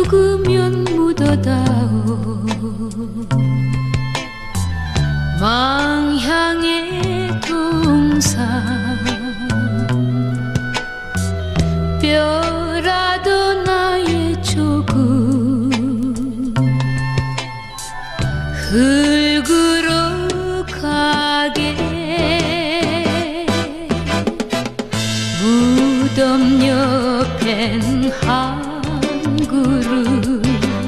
죽으면 묻어다오 망향의 동산 뼈라도 나의 조국 흙으로 가게 무덤 옆엔 한 그루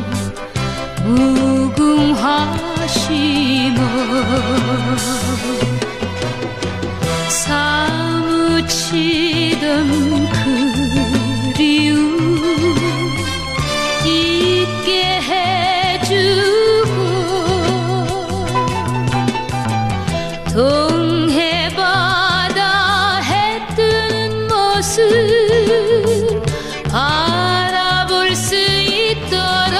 무궁화 심어 사무치던 그리움 잊게 해주고 동해바다 해 뜨는 모습 바라볼 수 있도록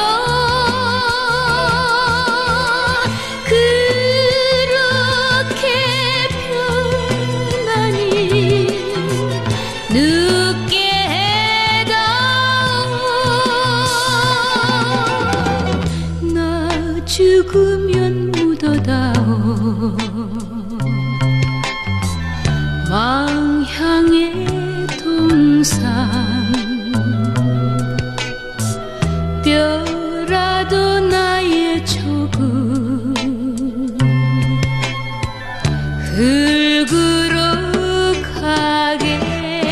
그렇게 편안히 눕게 해다오 나 죽으면 묻어다오 망향의 동산 뼈라도 나의 조국 흙으로 가게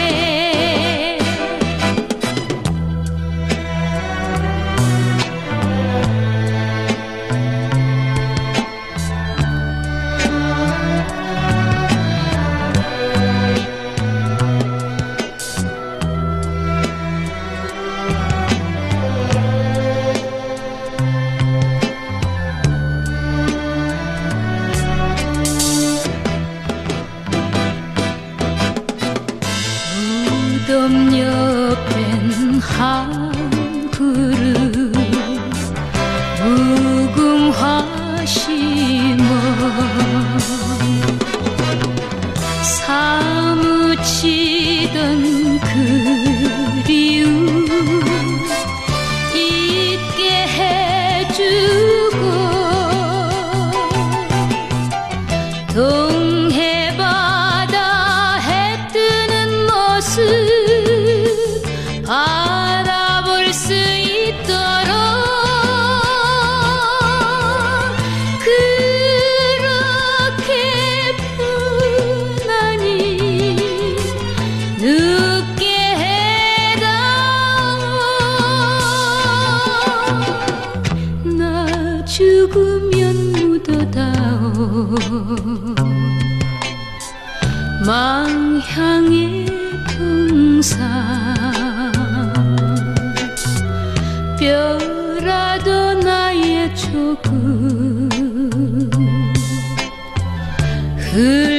무덤옆엔 한 그루 무궁화 심어 사무치던 그리움 잊게 해주고 동해바다 해 뜨는 모습 바라볼 수 있도록 그렇게 편안히 눕게 해다오 나 죽으면 묻어다오 망향의 동산 뼈라도 나의 조국